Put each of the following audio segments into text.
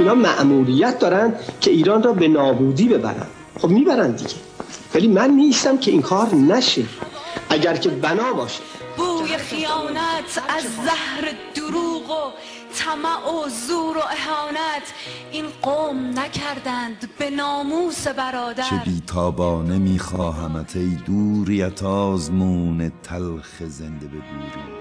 اینا مأموریت دارن که ایران را به نابودی ببرن. خب میبرن دیگه، ولی من نیستم که این کار نشه اگر که بنا باشه. بوی خیانت از زهر دروغ و طمع و زور و اهانت این قوم نکردند به ناموس برادر. چه بیتابانه میخواهمت ای دوریت آزمون تلخ زنده به گوری.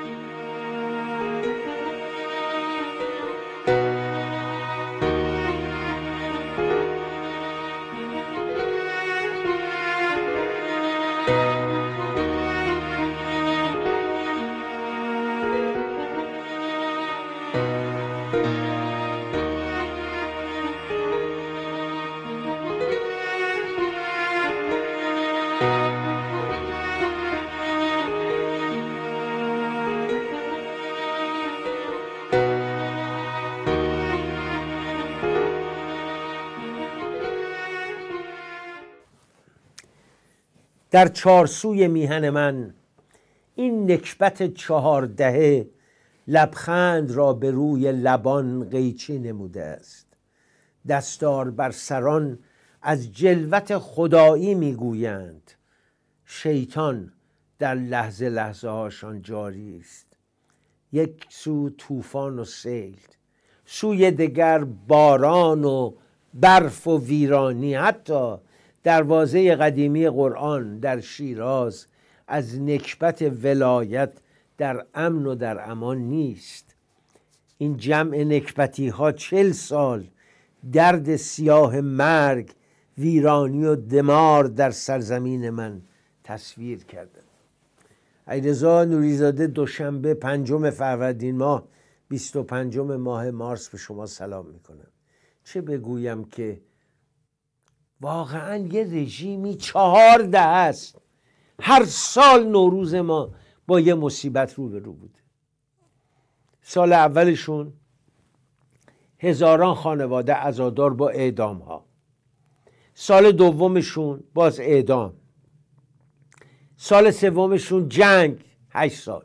در چارسوی میهن من این نکبت 14 لبخند را به روی لبان قیچی نموده است. دستار بر سران از جلوت خدایی میگویند، شیطان در لحظه لحظه هاشان جاری است. یک سو طوفان و سیل، سوی دگر باران و برف و ویرانی. حتی دروازه قدیمی قرآن در شیراز از نکبت ولایت در امن و در امان نیست. این جمع نکبتی ها 40 سال درد سیاه مرگ، ویرانی و دمار در سرزمین من تصویر کردند. علیرضا نوریزاده، دوشنبه 5 فروردین ماه 25 ماه مارس به شما سلام میکنم. چه بگویم که واقعا یه رژیمی 14 است. هر سال نوروز ما با یه مصیبت روبرو بوده. سال اولشون هزاران خانواده عزادار با اعدام ها، سال دومشون باز اعدام، سال سومشون جنگ 8 سال،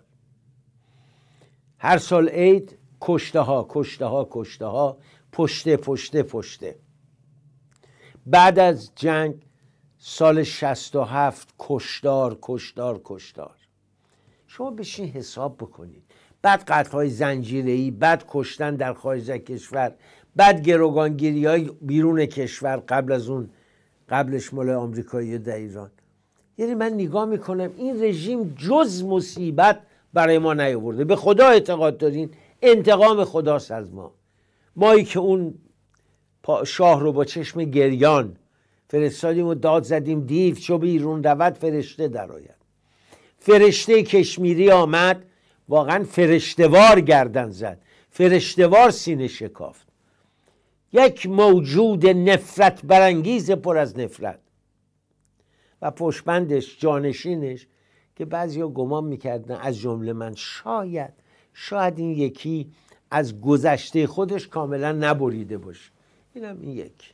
هر سال عید کشته ها کشته ها کشته ها، پشته پشته پشته. بعد از جنگ سال 67 کشتار کشتار کشتار. شما بشین حساب بکنید. بعد قتل‌های زنجیره‌ای، بعد کشتن در خارج از کشور، بعد گروگانگیری‌های بیرون کشور، قبل از اون قبلش مال آمریکایی در ایران. یعنی من نگاه میکنم این رژیم جز مصیبت برای ما نیاورده. به خدا اعتقاد دارین انتقام خداست از ما. مایی که اون شاه رو با چشم گریان فرستادیم و داد زدیم دیو چو بیرون رود فرشته درآید. فرشته کشمیری آمد، واقعا فرشتهوار گردن زد، فرشتهوار سینه شکافت. یک موجود نفرت برانگیز پر از نفرت و پشتبندش جانشینش که بعضیا گمان میکردن از جمله من شاید این یکی از گذشته خودش کاملا نبریده باشه. اینم این یک.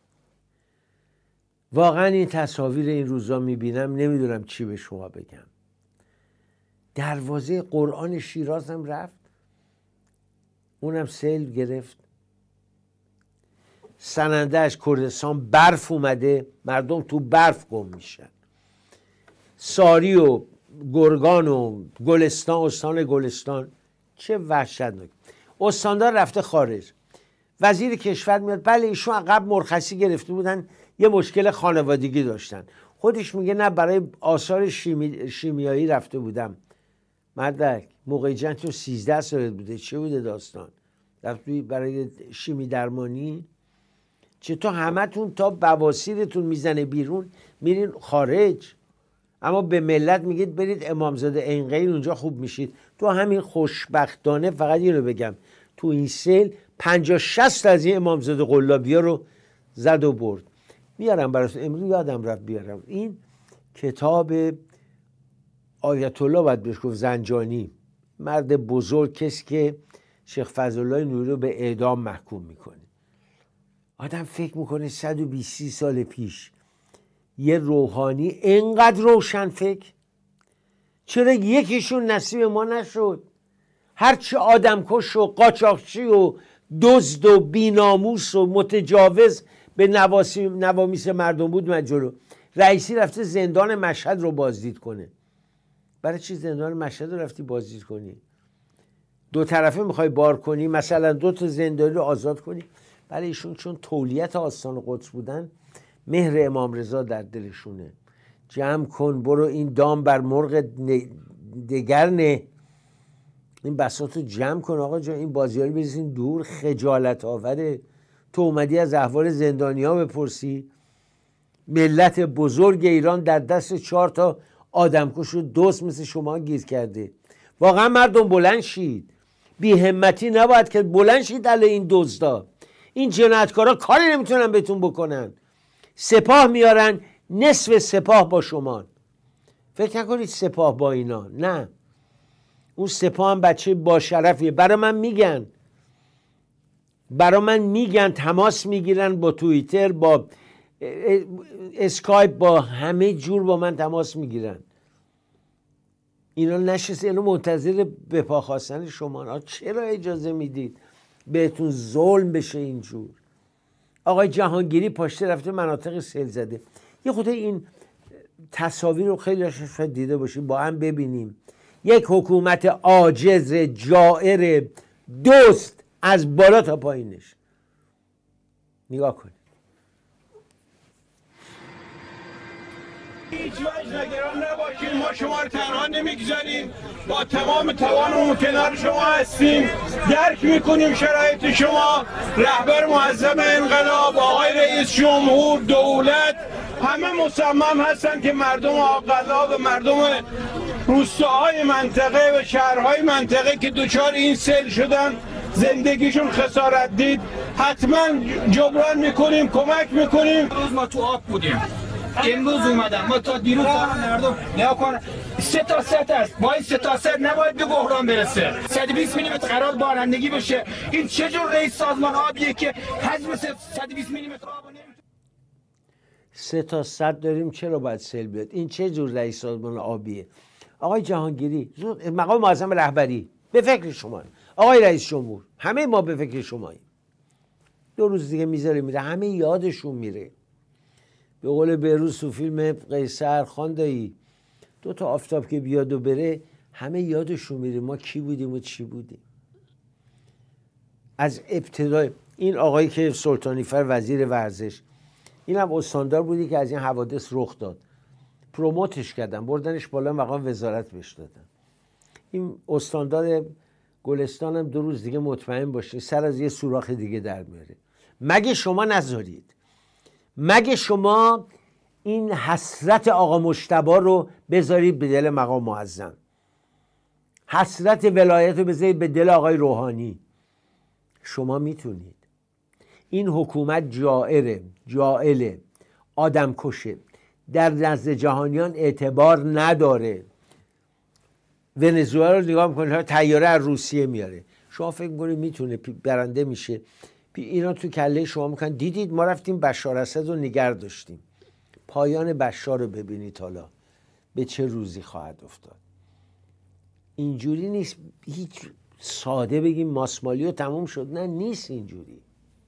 واقعا این تصاویر این روزا میبینم نمیدونم چی به شما بگم. دروازه قرآن شیراز هم رفت، اونم سیل گرفت. سننده از کردستان برف اومده، مردم تو برف گم میشن. ساری و گرگان و گلستان، استان گلستان چه وحشتناک. استاندار رفته خارج، وزیر کشور میاد، بله ایشون عقب مرخصی گرفته بودن، یه مشکل خانوادگی داشتن. خودش میگه نه برای آثار شیمیایی رفته بودم. مردک موقع جنگ تو 13 سالت بوده، چه بوده داستان؟ رفتی برای شیمی درمانی؟ چطور همتون تا بواسیرتون میزنه بیرون میرین خارج، اما به ملت میگید برید امامزاده عینقیر اونجا خوب میشید. تو همین خوشبختانه فقط اینو بگم تو این سیل 50-60 از این امامزاده قلابیا رو زد و برد. میارم براتون، امروز یادم رفت بیارم این کتاب آیت الله، باید بهش گفت زنجانی، مرد بزرگ، کسی که شیخ فضلالله نوری رو به اعدام محکوم میکنه. آدم فکر میکنه 120 سال پیش یه روحانی اینقدر روشن فکر، چرا یکیشون نصیب ما نشد؟ هرچی آدم کش و قاچاقچی و دزد و بیناموس و متجاوز به نوامیس مردم بود من جلو. رئیسی رفته زندان مشهد رو بازدید کنه. برای چی زندان مشهد رو رفتی بازدید کنی؟ دو طرفه میخوای بار کنی، مثلا 2 تا زندانی رو آزاد کنی. برای ایشون چون تولیت آستان قدس بودن، مهر امام رضا در دلشونه. جمع کن برو این دام بر مرغ دگر نه، این بساط رو جمع کن آقا جان، این بازی ها رو بریزین دور، خجالت آوره. تو اومدی از احوال زندانی ها بپرسی؟ ملت بزرگ ایران در دست 4 تا آدمکش و دوست مثل شما گیر کرده. واقعا مردم بلند شید، بی همتی نباید که بلند شید علی این دزدا. این جنایتکارا کاری نمیتونن بهتون بکنن. سپاه میارن، نصف سپاه با شما. فکر نکنید سپاه با اینا، نه. اون سپاه هم بچه با شرفیه. برای من میگن تماس میگیرن با توییتر، با اسکایپ، با همه جور با من تماس میگیرن. اینا نشسته، اینا منتظر به پا خواستن شما. چرا اجازه میدید بهتون ظلم بشه اینجور؟ آقای جهانگیری پاشته رفته مناطق سیل زده. یه خود این تصاویر رو خیلی شاید دیده باشیم، با هم ببینیم. یک حکومت عاجز، جائر، دزد از بالا تا پایینش. نگاه کنید. هیچ وجه نگران نباشید، ما شما رو تنها نمیگذاریم، با تمام توانمون کنار شما هستیم، درک میکنیم شرایط شما. رهبر معظم انقلاب، آقای رئیس جمهور، دولت، همه مصمم هستن که مردم آق‌قضا و مردم روستاهای منطقه و شهرهای منطقه که دچار این سیل شدن، زندگیشون خسارت دید، حتما جبران میکنیم، کمک میکنیم. روز ما تو آب بودیم، امروز اومدم، ما تا دیروز مردم نیا کن 3 تا 3 است، با این 3 تا 3 نباید به بحران برسه. 120 میلیمتر قرار بارندگی بشه. این چه جور رئیس سازمان آبیه که حجم 120 میلیمتر آب نمیتونه 3 تا 100 داریم، چرا باید سیل بیاد؟ این چه جور رئیس سازمان آبیه؟ آقای جهانگیری، مقام معظم رهبری به فکر شما، آقای رئیس جمهور، همه ما به فکر شماییم. 2 روز دیگه میذاره میره، همه یادشون میره. به قول بهروز تو فیلم قیصر، خاندایی 2 تا آفتاب که بیاد و بره، همه یادشون میره ما کی بودیم و چی بودیم. از ابتدای این آقایی که سلطانیفر وزیر ورزش، این هم استاندار بودی که از این حوادث رخ داد، پروموتش کردن، بردنش بالا، مقام وزارت بهش دادن. این استاندار گلستان هم 2 روز دیگه مطمئن باشین سر از یه سوراخ دیگه در میاره. مگه شما نذارید؟ مگه شما این حسرت آقا مجتبی رو بذارید به دل مقام معظم؟ حسرت ولایت رو بذارید به دل آقای روحانی؟ شما میتونید. این حکومت جائره، جائله، آدم کشه، در نزد جهانیان اعتبار نداره. ونزوئلا رو نگاه میکنید، طیاره از روسیه میاره. شما فکر میکنید میتونه برنده میشه؟ اینا تو کله شما میکنن دیدید ما رفتیم بشار اسد رو نگر داشتیم. پایان بشار رو ببینید حالا به چه روزی خواهد افتاد. اینجوری نیست هیچ ساده بگیم ماسمالی رو تموم شد. نه، نیست اینجوری،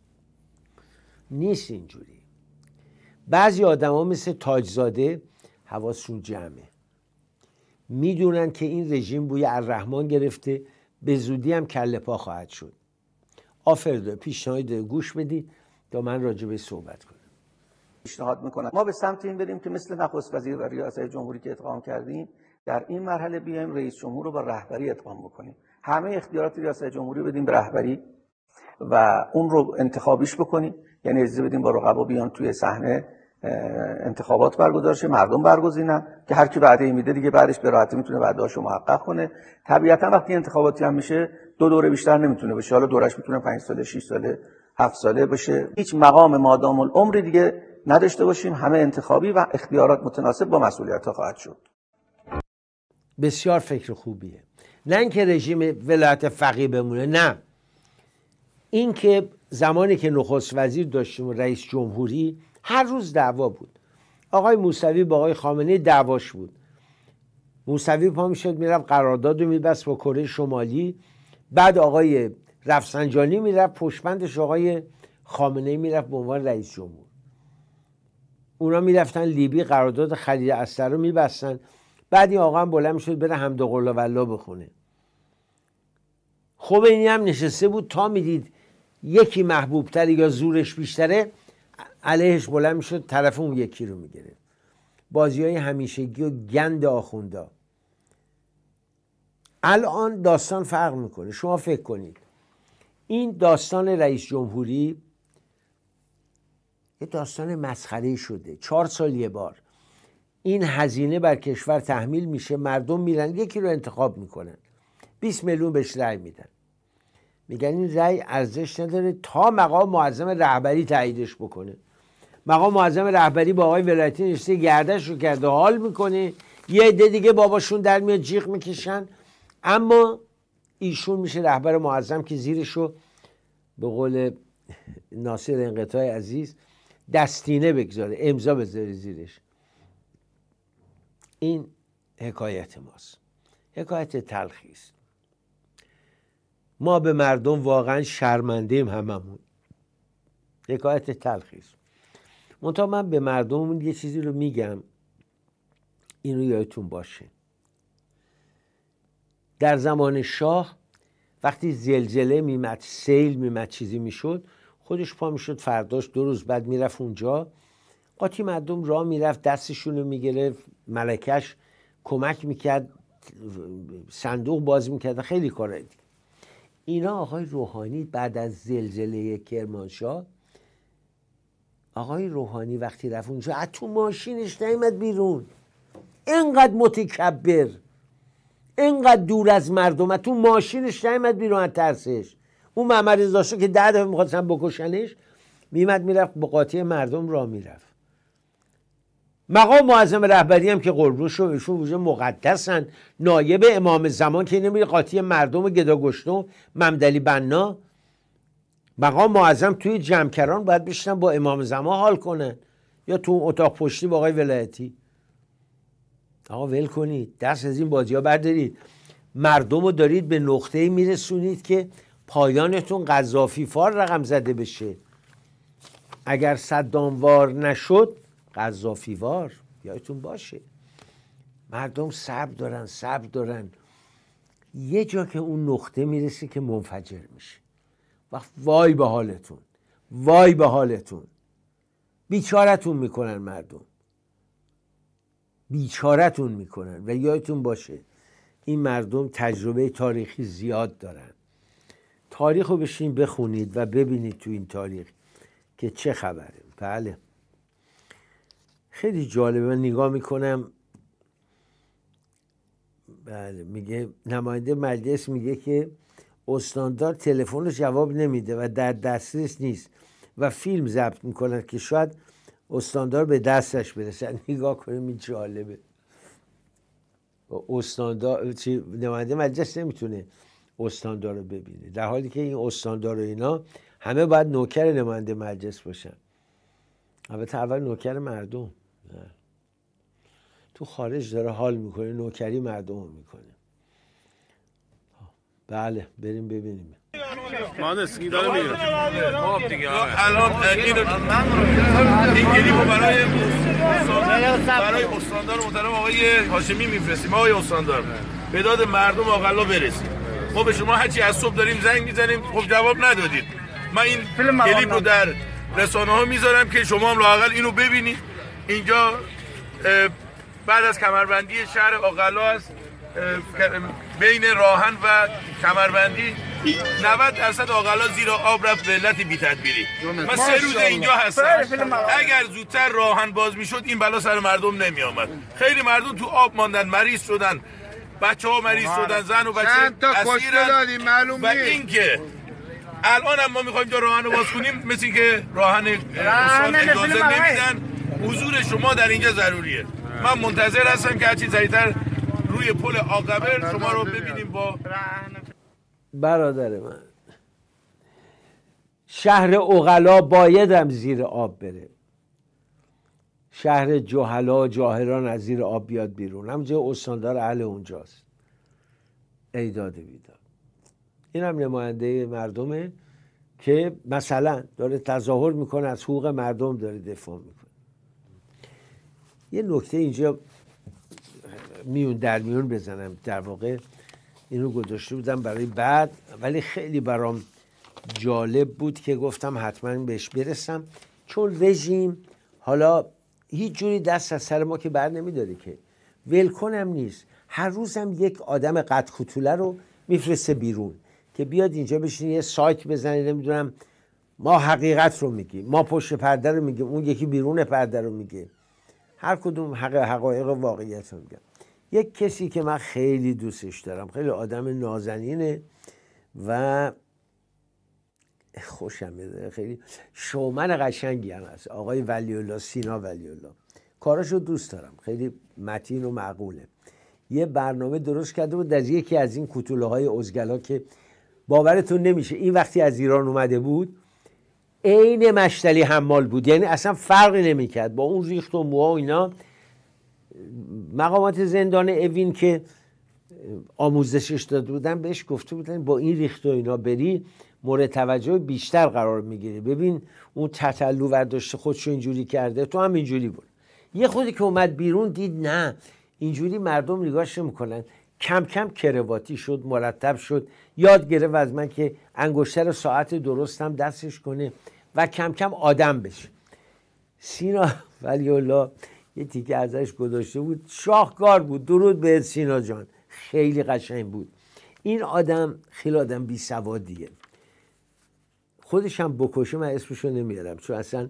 نیست اینجوری. بعضی آدم ها مثل تاجزاده حواسشون جمعه، میدونن که این رژیم بوی الرحمن گرفته، به زودی هم کله پا خواهد شد. آفرده، پیشنهاد گوش بدید تا من راجع به صحبت کنم. پیشنهاد میکنم ما به سمت این بریم که مثل نخست وزیر و ریاست جمهوری که ادغام کردیم، در این مرحله بیایم رئیس جمهور رو با رهبری ادغام بکنیم. همه اختیارات ریاست جمهوری بدیم به رهبری و اون رو انتخابیش بکنیم، یعنی اجازه بدیم با رقبا بیان توی صحنه انتخابات برگزار شه، مردم برگزینن که هر کی وعده میده دیگه بعدش به راحتی میتونه وعده‌اشو محقق کنه. طبیعتا وقتی انتخاباتی هم میشه 2 دوره بیشتر نمیتونه بشه، حالا دورش میتونه 5 ساله، 6 ساله، 7 ساله بشه. هیچ مقام مادام العمری دیگه نداشته باشیم، همه انتخابی و اختیارات متناسب با مسئولیت‌ها خواهد شد. بسیار فکر خوبیه. نه اینکه رژیم ولایت فقیه بمونه، نه، این که زمانی که نخست وزیر داشتیم و رئیس جمهوری هر روز دعوا بود. آقای موسوی با آقای خامنه‌ای دعواش بود. موسوی پا میشد میرفت قرارداد رو میبست با کره شمالی، بعد آقای رفسنجانی میرفت پشتبندش آقای خامنه‌ای میرفت به عنوان رئیس جمهور. اونا میرفتن لیبی قرارداد خرید اسلحه رو میبستن. بعد این آقا هم بلند میشد بره حمد و قل والله بخونه. خمینی هم نشسته بود تا میدید یکی محبوب تر یا زورش بیشتره علیهش بلند میشد طرف اون یکی رو میگرفت. بازی های همیشگی و گند آخوندا. الان داستان فرق میکنه. شما فکر کنید این داستان رئیس جمهوری یه داستان مسخره شده. 4 سال یه بار این هزینه بر کشور تحمیل میشه، مردم میرن یکی رو انتخاب میکنن، 20 میلیون بهش رأی میدن، میگن این رأی ارزش نداره تا مقام معظم رهبری تاییدش بکنه. مقام معظم رهبری با آقای ولایتی نشسته گردش رو کرده حال میکنه، یه عده دیگه باباشون در میاد جیغ میکشن، اما ایشون میشه رهبر معظم که زیرشو به قول ناصر انقطاع عزیز دستینه بگذاره، امضا بذاره زیرش. این حکایت ماست، حکایت تلخی است. ما به مردم واقعا شرمنده‌ایم هممون. حکایت تلخی است. منتها من به مردممون یه چیزی رو میگم، اینو یادتون باشه. در زمان شاه وقتی زلزله میمد، سیل میمد، چیزی میشد، خودش پا میشد فرداش 2 روز بعد میرفت اونجا، قاطی مردم راه میرفت دستشون رو میگرفت، ملکش کمک میکرد، صندوق باز میکرد، خیلی کارا دیگه. اینا آقای روحانی بعد از زلزله کرمانشاه، آقای روحانی وقتی رفت اونجا از تو ماشینش نیامد بیرون، اینقدر متکبر، اینقدر دور از مردم، از تو ماشینش نیامد بیرون از ترسش. اون محمد رضا شاه که 10 دفعه میخواستن بکشنش، میمد میرفت با قاطی مردم راه میرفت. مقام معظم رهبری هم که قربونش ایشون وجه مقدسن، نایب امام زمان که نمیره قاطی مردم و گداگشتم ممدلی بنا. مقام معظم توی جمکران باید بشنن با امام زمان حال کنن یا تو اتاق پشتی با آقای ولایتی. آقا ول کنید، دست از این بازی ها بردارید. مردم رو دارید به نقطه‌ای میرسونید که پایانتون قذافی فار رقم زده بشه. اگر صدام وار نشد قذافی وار، یادتون باشه. مردم صبر دارن یه جا که اون نقطه میرسه که منفجر میشه. وقت وای به حالتون، وای به حالتون، بیچارتون میکنن مردم، بیچارتون میکنن. و یادتون باشه این مردم تجربه تاریخی زیاد دارن. تاریخ رو بشین بخونید و ببینید تو این تاریخ که چه خبره. بله خیلی جالبه. من نگاه میکنم، بله میگه نماینده مجلس میگه که استاندار تلفن رو جواب نمیده و در دسترس نیست و فیلم ضبط میکنن که شاید استاندار به دستش برسه. نگاه کنیم این جالبه. استاندار نماینده مجلس نمیتونه استاندار رو ببینه، در حالی که این استاندار و اینا همه باید نوکر نماینده مجلس باشن. البته اول نوکر مردم، تو خارج داره حال میکنه، نوکری مردم رو میکنه. بله بریم ببینیم. مهندس این داره میگه خب دیگه الان این گلیمو برای استاندار محترم آقای هاشمی میفرستیم. آقای استاندار به داد مردم اقلا برسیم. ما به شما هرچی از صبح داریم زنگ میزنیم، خب جواب ندادید. من این کلیپ رو در رسانه ها میذارم که شما هم لااقل اینو ببینید. اینجا بعد از کمربندی شهر اقلا است، بین راهن و کمربندی 90% اقلا زیر آب رفت به علت بی تدبیری. من 3 روز اینجا هستم. اگر زودتر راهن باز میشد این بلا سر مردم نمی آمد. خیلی مردم تو آب ماندن، مریض شدن، بچه‌ها مریض شدن، زن و بچه اسیرن. و اینکه الان هم ما میخوایم اینجا راهن رو باز کنیم، مثل اینکه راهن اجازه نمیدن. حضور شما در اینجا ضروریه. من منتظر هستم که هرچی سریعتر روی پل عاقبه شما رو ببینیم. با برادر من شهر اقلا بایدم زیر آب بره، شهر جهلا جاهلان از زیر آب بیاد بیرون. همونجا استاندار اهل اونجاست. ای داده بیداد. این هم نماینده مردمه که مثلا داره تظاهر میکنه، از حقوق مردم داره دفاع میکنه. یه نکته اینجا میون بزنم، در واقع اینو گذاشته بودم برای بعد، ولی خیلی برام جالب بود که گفتم حتما بهش برسم، چون رژیم حالا هیچ جوری دست از سر ما که بر نمیداره، که ولکنم نیست. هر روزم یک آدم قد کوتوله رو میفرسته بیرون که بیاد اینجا بشین یه سایت بزنه، نمیدونم ما حقیقت رو میگیم، ما پشت پرده رو میگیم، اون یکی بیرون پرده رو میگه، هر کدوم حقایق واقعیت رو میگم. یک کسی که من خیلی دوستش دارم، خیلی آدم نازنینه و خوشم میاد، خیلی شومن قشنگی هم هست، آقای ولی‌الله، سینا ولی‌الله. کاراشو دوست دارم، خیلی متین و معقوله. یه برنامه درست کرده بود در یکی از این کوتوله های ازگلا که باورتون نمیشه این وقتی از ایران اومده بود عین مشتلی حمال بود، یعنی اصلا فرقی نمیکرد با اون ریخت و موها و اینا. مقامات زندان اوین که آموزشش داده بودن بهش گفته بودن با این ریخت و اینا بری مورد توجه بیشتر قرار میگیره، ببین اون تتلو ورداشته خودشو اینجوری کرده، تو هم اینجوری بود. یه خودی که اومد بیرون دید نه اینجوری مردم نگاهش میکنن، کم کم کرواتی شد، مرتب شد، یاد گرفت از من که انگشتر ساعت درستم دستش کنه و کم کم آدم بشه. سینا ولی‌الله یه تیکه ازش گذاشته بود، شاهکار بود. درود به سینا جان، خیلی قشنگ بود. این آدم خیلی آدم بی سوادیه، خودش هم بکشه من اسمشو نمیارم چون اصلا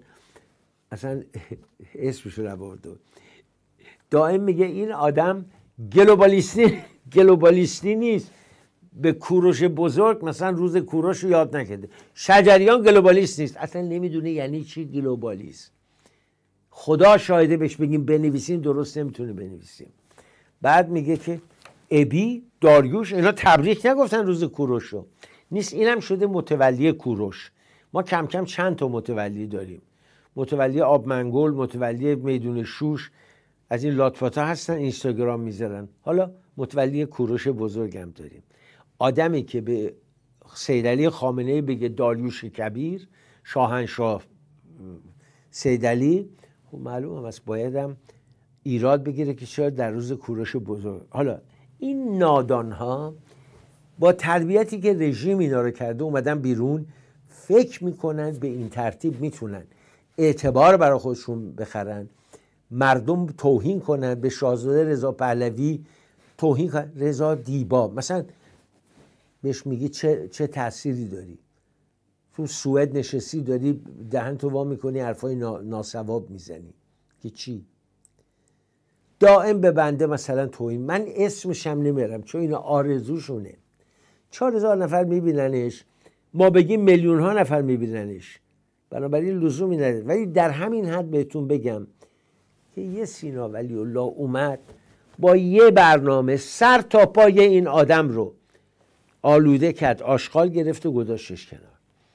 اسمشو نبرده. دائم میگه این آدم گلوبالیستی نیست، به کوروش بزرگ مثلا روز کوروش رو یاد نکرده. شجریان گلوبالیست نیست، اصلا نمیدونه یعنی چی گلوبالیست. خدا شاهده بهش بگیم بنویسیم درست نمیتونه بنویسیم. بعد میگه که ابی، داریوش اینا تبریک نگفتن روز کوروش رو، نیست اینم شده متولی کوروش. ما کم کم چند تا متولی داریم، متولی آبمنگل، متولی میدون شوش، از این لاتفاتا هستن اینستاگرام میذارن. حالا متولی کوروش بزرگ هم داریم، آدمی که به سیدعلی خامنه‌ای بگه داریوش کبیر، شاهنشاه سیدعلی، خب معلوم هم است بایدم ایراد بگیره که چرا در روز کوروش بزرگ. حالا این نادان ها با تربیتی که رژیم اینا رو کرده اومدن بیرون، فکر میکنن به این ترتیب میتونن اعتبار برای خودشون بخرن، مردم توهین کنن، به شاهزاده رضا پهلوی توهین کنن، رضا دیبا مثلا بهش میگی چه تأثیری داری؟ تو سوئد نشستی داری دهن تو وا میکنی حرفای ناسواب میزنی که چی؟ دائم به بنده مثلا توهین. من اسمشم نمیارم چون اینا آرزوشونه. 4000 نفر میبیننش، ما بگیم میلیون ها نفر میبیننش، بنابراین لزومی نداره. ولی در همین حد بهتون بگم که یه سینا ولی‌الله اومد با یه برنامه سر تا پای این آدم رو آلوده کرد، آشغال گرفت و گذاشتش کنار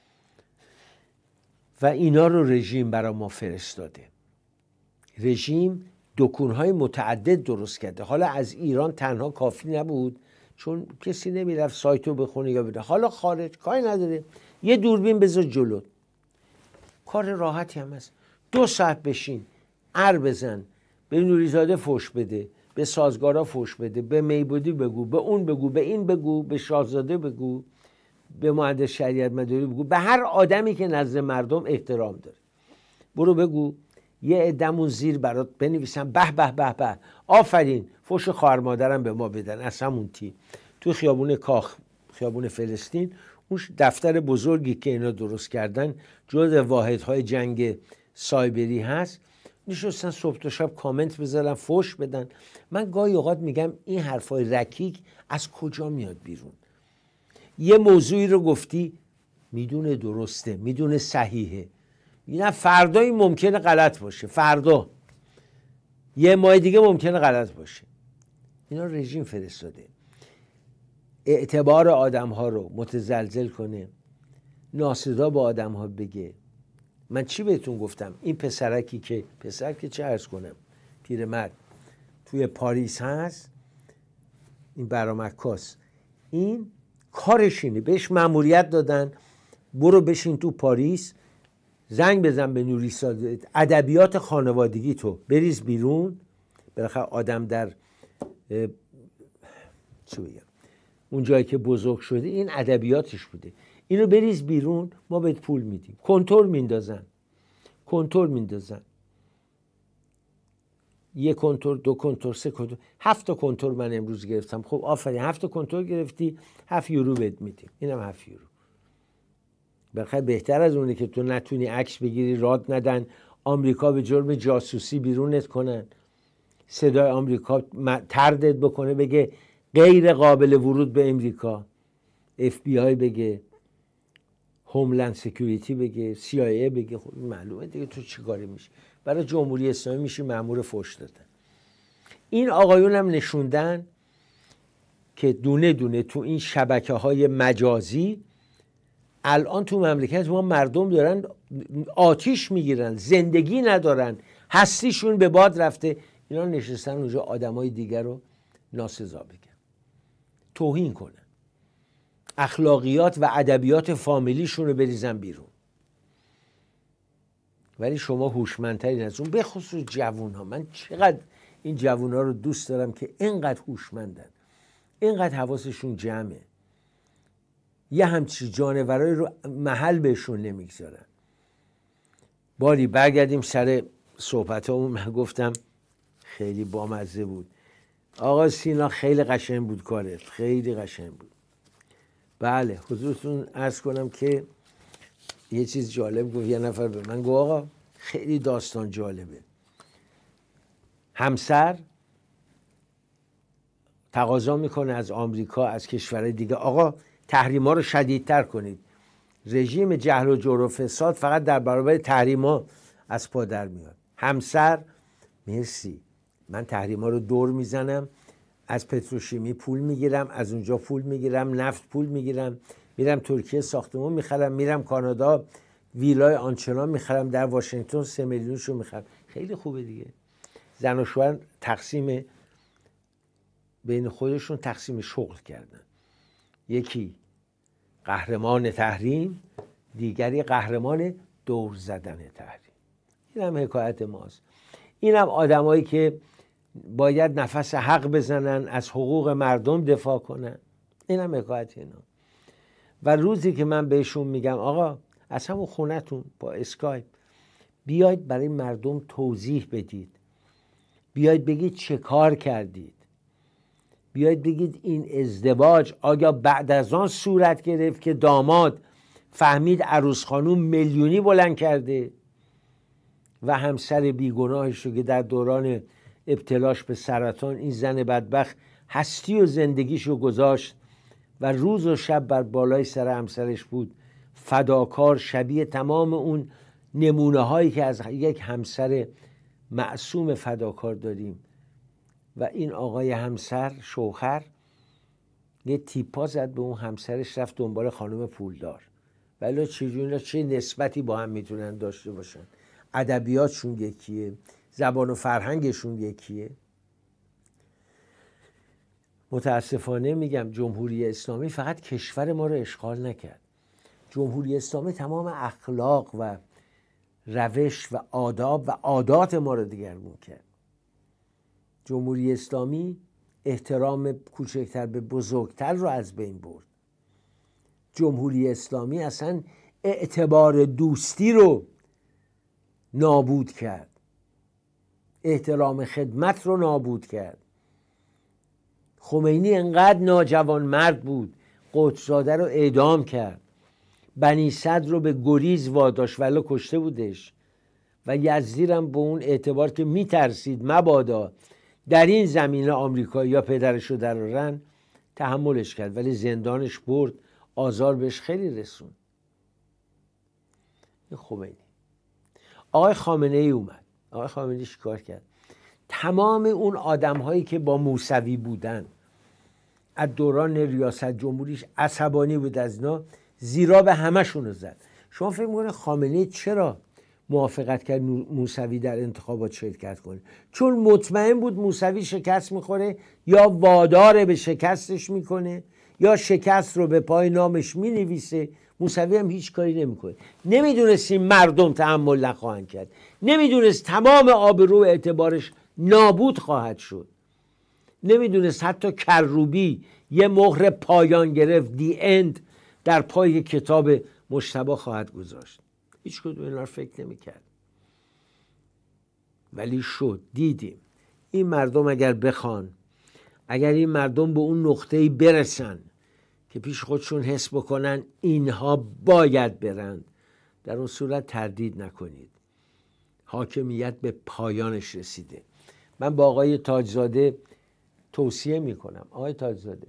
و اینا رو رژیم برای ما فرستاده. رژیم دکونهای متعدد درست کرده. حالا از ایران تنها کافی نبود چون کسی نمیرفت سایتو بخونه یا بده، حالا خارج کاری نداره، یه دوربین بذار جلو، کار راحتی هم هست. 2 ساعت بشین بزن، به نوریزاده فوش بده، به سازگارا فوش بده، به میبودی بگو، به اون بگو، به این بگو، به شاهزاده بگو، به مهندس شریعت مداری بگو، به هر آدمی که نزد مردم احترام داره برو بگو. یه عده‌مون زیر برات بنویسن به به به به آفرین، فوش خواهر مادرم به ما بدن از همون تی تو خیابون کاخ، خیابون فلسطین، اون دفتر بزرگی که اینا درست کردن جزو واحدهای جنگ سایبری هست، نشستن صبح تا شب کامنت بذارن، فوش بدن. من گاهی اوقات میگم این حرفای رکیک از کجا میاد بیرون؟ یه موضوعی رو گفتی میدونه درسته، میدونه صحیحه، نه فردایی ممکنه غلط باشه، فردا یه ماه دیگه ممکنه غلط باشه. اینا رژیم فرستاده اعتبار آدم ها رو متزلزل کنه، ناسزا با آدم ها بگه. من چی بهتون گفتم؟ این پسرکی که چه عرض کنم، پیرمرد توی پاریس هست، این برامکاس، این کارش اینه. بهش مأموریت دادن برو بشین تو پاریس، زنگ بزن به نوری ساده، ادبیات خانوادگی تو بریز بیرون. بالاخره آدم در چی بگم اون جایی که بزرگ شده این ادبیاتش بوده، اینو بریز بیرون، ما بهت پول میدیم. کنتور میندازن، یک کنتور، دو کنتور، سه کنتور، 7 تا کنتور من امروز گرفتم. خب آفرین، 7 تا کنتور گرفتی، 7 یورو بهت میدیم. اینم 7 یورو. بخیر بهتر از اونه که تو نتونی عکس بگیری، راد ندن، آمریکا به جرم جاسوسی بیرونت کنن، صدای آمریکا طردت بکنه بگه غیر قابل ورود به امریکا، FBI بگه، هوملند سکیوریتی بگه، CIA بگه. خب معلومه دیگه تو چی کاری میشه. برای جمهوری اسلامی میشه مأمور فحش دادن. این آقایون هم نشوندن که دونه دونه تو این شبکه‌های مجازی الان تو مملکت ما مردم دارن آتیش میگیرن، زندگی ندارن، هستیشون به باد رفته. اینا نشستن اونجا آدمای دیگر رو ناسزا بگن، توهین کنن، اخلاقیات و ادبیات فامیلیشون رو بریزن بیرون. ولی شما هوشمندترین از اون، به خصوص جوان‌ها. من چقدر این جوان‌ها رو دوست دارم که اینقدر هوشمندن، اینقدر حواسشون جمعه، یه همچی جانورایی رو محل بهشون نمیگذارن. باری برگردیم سر صحبتامون. من گفتم خیلی بامزه بود. آقا سینا خیلی قشنگ بود کارت، خیلی قشنگ بود. بله حضورتون عرض کنم که یه چیز جالب گفت. یه نفر به من گفت آقا خیلی داستان جالبه، همسر تقاضا میکنه از آمریکا، از کشورهای دیگه، آقا تحریما رو شدیدتر کنید. رژیم جهل و جور و فساد فقط در برابر تحریما از پا در میاد. همسر مرسی، من تحریما رو دور میزنم، از پتروشیمی پول میگیرم، از اونجا پول میگیرم، نفت پول میگیرم، میرم ترکیه ساختمان میخرم، میرم کانادا ویلای آنچنان میخرم، در واشنگتن 3 میلیونشو میخرم. خیلی خوبه دیگه. زن و شوهر تقسیم بین خودشون تقسیم شغل کردن، یکی قهرمان تحریم، دیگری قهرمان دور زدن تحریم. این هم حکایت ماست. این هم آدمایی که باید نفس حق بزنن، از حقوق مردم دفاع کنن. این هم حکایت اینا. و روزی که من بهشون میگم آقا از همون خونتون با اسکایپ بیاید برای مردم توضیح بدید، بیاید بگید چه کار کردید، بیاید بگید این ازدواج آیا بعد از آن صورت گرفت که داماد فهمید عروس خانوم میلیونی بلند کرده و همسر بیگناهش رو که در دوران ابتلاش به سرطان این زن بدبخت هستی و زندگیش رو گذاشت و روز و شب بر بالای سر همسرش بود، فداکار، شبیه تمام اون نمونه هایی که از یک همسر معصوم فداکار داریم. و این آقای همسر شوهر یه تیپا زد به اون همسرش، رفت دنبال خانم پولدار. ولی چجوری چه نسبتی با هم میتونن داشته باشن؟ ادبیاتشون یکیه، زبان و فرهنگشون یکیه. متاسفانه میگم جمهوری اسلامی فقط کشور ما رو اشغال نکرد. جمهوری اسلامی تمام اخلاق و روش و آداب و عادات ما رو دگرگون کرد. جمهوری اسلامی احترام کوچکتر به بزرگتر رو از بین برد. جمهوری اسلامی اصلا اعتبار دوستی رو نابود کرد، احترام خدمت رو نابود کرد. خمینی انقدر ناجوان مرد بود قدس‌زاده رو اعدام کرد، بنی صدر رو به گریز واداشت ولی کشته بودش، و یزدی هم به اون اعتبار که میترسید مبادا در این زمینه آمریکایی یا پدرش رو درارن تحملش کرد، ولی زندانش برد، آزار بهش خیلی رسون. خمینی. آقای خامنه ای اومد. آقای خامنه ای چیکار کرد؟ تمام اون آدم هایی که با موسوی بودن از دوران ریاست جمهوریش عصبانی بود از اینا، زیرا به همشون رو زد. شما فکر می‌کنید خامنه ای چرا موافقت کرد موسوی در انتخابات شرکت کنه؟ چون مطمئن بود موسوی شکست میخوره، یا وادار به شکستش میکنه، یا شکست رو به پای نامش می نویسه. موسوی هم هیچ کاری نمیکنه. نمیدونست این مردم تحمل نخواهند کرد، نمیدونست تمام آبرو و اعتبارش نابود خواهد شد، نمیدونست حتی کروبی یه مهر پایان گرفت دی اند در پای کتاب مجتبی خواهد گذاشت. هیچ کدوم اینا رو فکر نمیکرد، ولی شد. دیدیم این مردم اگر بخوان، اگر این مردم به اون نقطه‌ای برسن که پیش خودشون حس بکنن اینها باید برند، در اون صورت تردید نکنید، حاکمیت به پایانش رسیده. من با آقای تاجزاده توصیه میکنم، آقای تاجزاده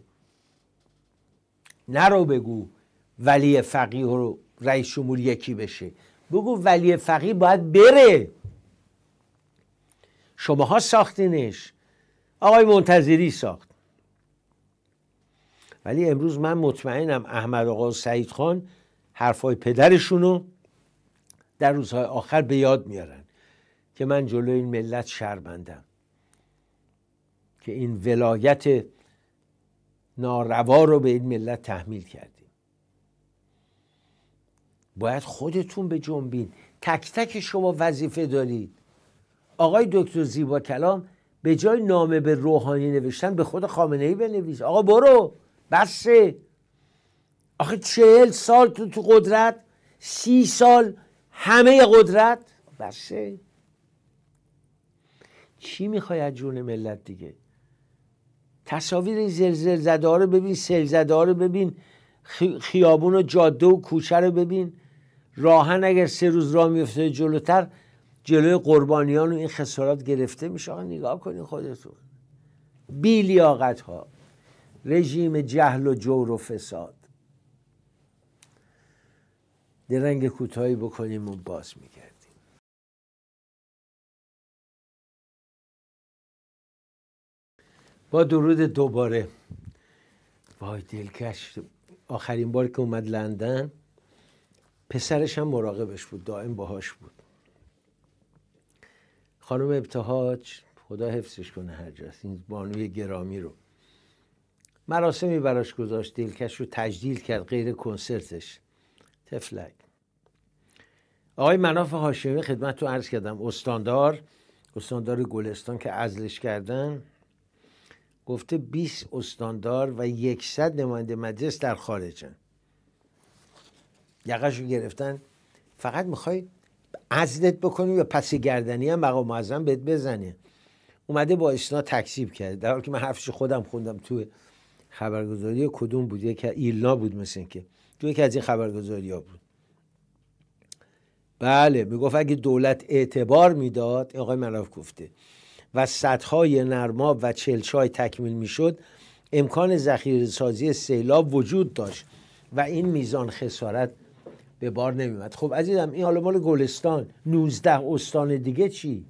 نرو بگو ولی فقیه رو رئیس جمهور یکی بشه، بگو ولی فقیه باید بره. شماها ساختینش، آقای منتظری ساخت. ولی امروز من مطمئنم احمد آقا و سعید خان حرفای پدرشونو در روزهای آخر به یاد میارن که من جلوی این ملت شرمندم که این ولایت ناروا رو به این ملت تحمیل کردیم. باید خودتون به جنبین، تک تک شما وظیفه دارید. آقای دکتر زیبا کلام به جای نامه به روحانی نوشتن به خود خامنه‌ای بنویس. آقا برو بسه. آخه 40 سال تو قدرت، 30 سال همه قدرت، بسه. چی میخوای از جون ملت دیگه؟ تصاویر این زلزله زده ها رو ببین، سیل زده ها رو ببین، خیابون و جاده و کوچه رو ببین. راهن اگر 3 روز راه میفته جلوتر، جلوی قربانیان و این خسارات گرفته میشه. آقا نگاه کنین خودتون. بی لیاقت ها، رژیم جهل و جور و فساد. درنگ کوتاهی بکنیم و باز میگردیم. با درود دوباره. وای دلکش. آخرین بار که اومد لندن پسرش هم مراقبش بود، دائم باهاش بود. خانم ابتهاج خدا حفظش کنه هر جاست، این بانوی گرامی رو مراسمی براش گذاشت، دلکش رو تجلیل کرد غیر کنسرتش. تفلک. آقای مناف هاشمی خدمت تو عرض کردم، استاندار گلستان که عزلش کردن گفته 20 استاندار و 100 نماینده مجلس در خارجن. یقش رو گرفتن. فقط میخوای عزلت بکنی یا پس گردنی هم مقام معظم بهت بزنه. اومده با اسناد تکذیب کرد، در حالی که من حرفش خودم خوندم تو خبرگزاری کدوم بود، یکی ایلنا بود مثل این که تو یکی از این خبرگزاری ها بود. بله میگفت اگه دولت اعتبار میداد، آقای مناف گفته، و سدهای نرماب و چلچای تکمیل میشد، امکان ذخیره سازی سیلاب وجود داشت و این میزان خسارت به بار نمیمد. خب عزیزم این حالا مال گلستان، 19 استان دیگه چی؟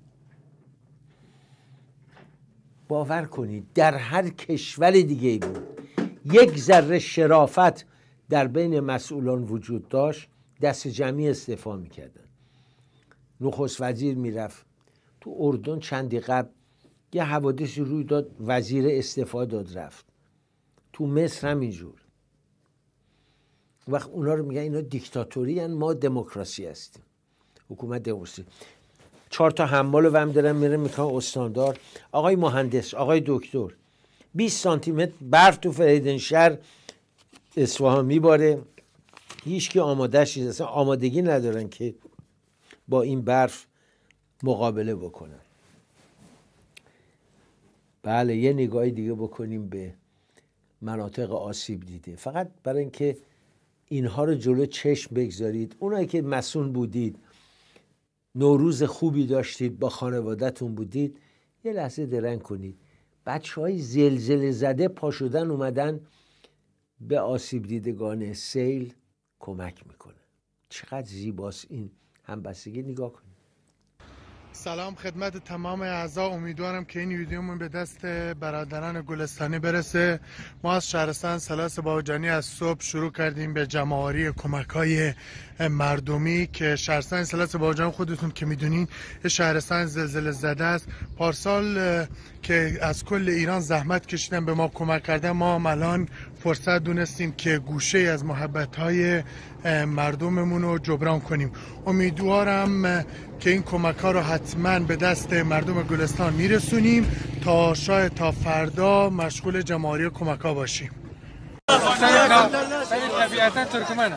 باور کنید در هر کشور دیگه ای بود یک ذره شرافت در بین مسئولان وجود داشت، دست جمعی استعفا میکردن. نخست وزیر میرفت. تو اردن چندی قبل یه حوادثی روی داد، وزیر استعفا داد رفت. تو مصر همینجور. وقت اونا رو میگن اینا دیکتاتوری هن، ما دموکراسی هستیم، حکومت دموکراسی. 4 تا حمال رو هم دارن میرن میکنن استاندار. آقای مهندس، آقای دکتر، 20 سانتی متر برف تو فریدنشهر اصفهان میباره، هیچ کی آمادهش نیست، اصلا آمادگی ندارن که با این برف مقابله بکنن. بله یه نگاهی دیگه بکنیم به مناطق آسیب دیده، فقط برای اینکه اینها رو جلو چشم بگذارید. اونایی که مسئول بودید، نوروز خوبی داشتید، با خانواده‌تون بودید، یه لحظه درنگ کنید. بچه‌های زلزله زده پا شدن اومدن به آسیب دیدگان سیل کمک میکنه. چقدر زیباست این همبستگی. نگاه کنید. سلام خدمت تمام اعضا. امیدوارم که این ویدیومون به دست برادران گلستانی برسه. ما از شهرستان سلاس باوجانی از صبح شروع کردیم به جمع‌آوری کمک‌های مردمی که شهرستان سلاس باوجانی خودتون که میدونین شهرستان زلزله زده است. پارسال که از کل ایران زحمت کشیدن به ما کمک کردن، ما الان فرصت دونستیم که گوشه از محبت‌های مردممون رو جبران کنیم. امیدوارم که این کمک ها رو حتما به دست مردم گلستان میرسونیم تا شاید تا فردا مشغول جمع‌آوری کمک ها باشیم. طبیعتا ترکمنه.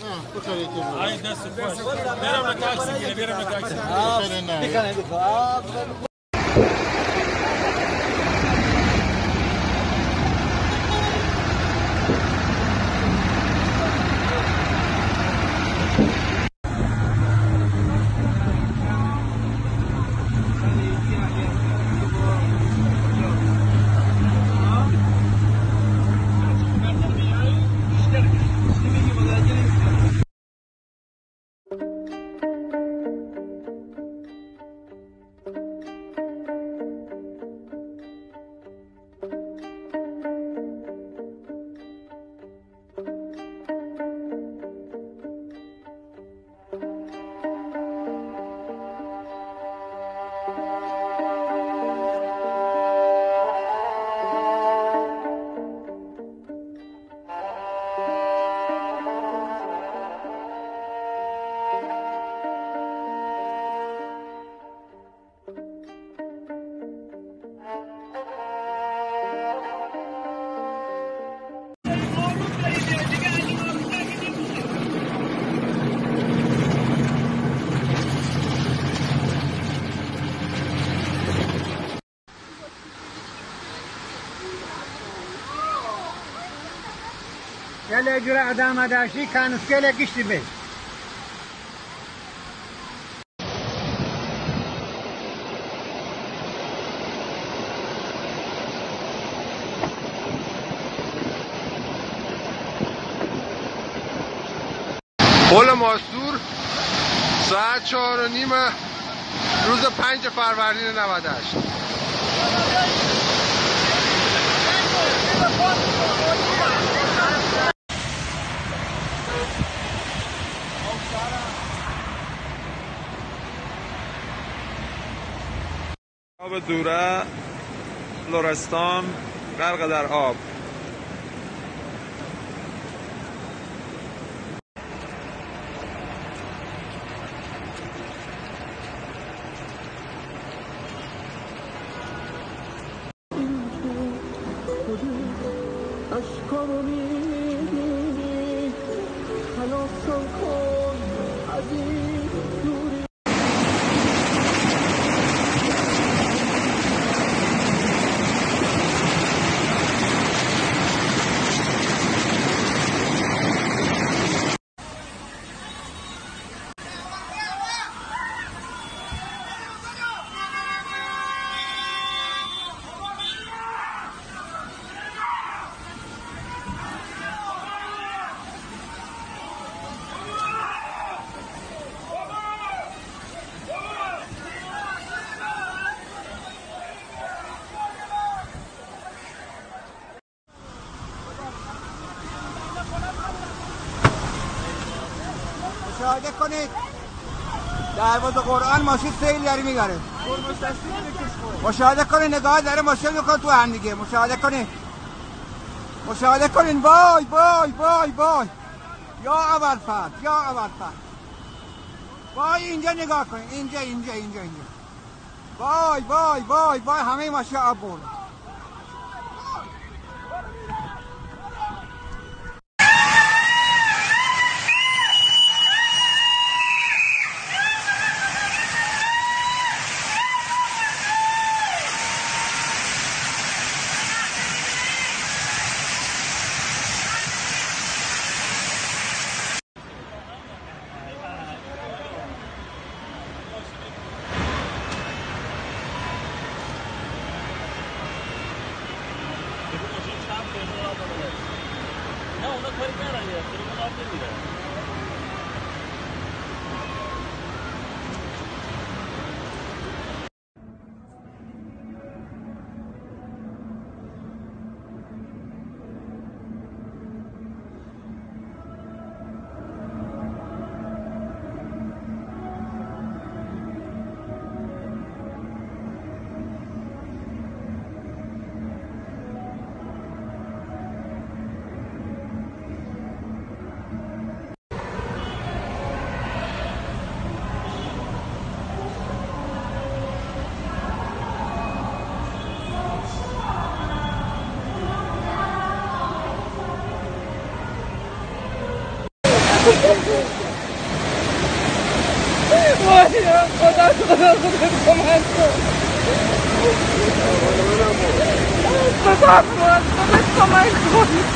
يلا اجرى ادام داشي كان سكيله قشت به پل ماسور ساعت 4:30 روز 5 فروردین 98. آب دوره لرستان غرق در آب. مشاهده کنید دروازه قرآن ماشین سیل داره میگره. مشاهده کنید نگاه داره ماشین میکنه تو هم دیگه. مشاهده کنید مشاهده کنید. وای وای وای وای یا ابوالفضل یا ابوالفضل وای اینجا نگاه کنید. اینجا اینجا اینجا اینجا وای وای وای وای همه ماشین آب برده. خدا کمک کن. خدا کمک کن.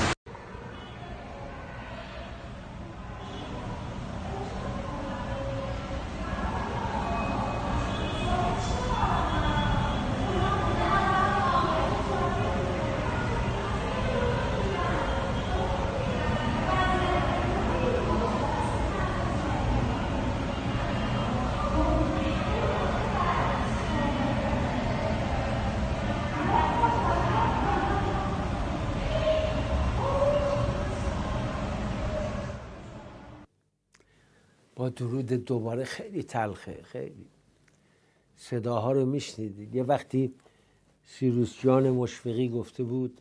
با درود دوباره خیلی تلخه، خیلی صداها رو میشنیدید. یه وقتی سیروس جان مشفقی گفته بود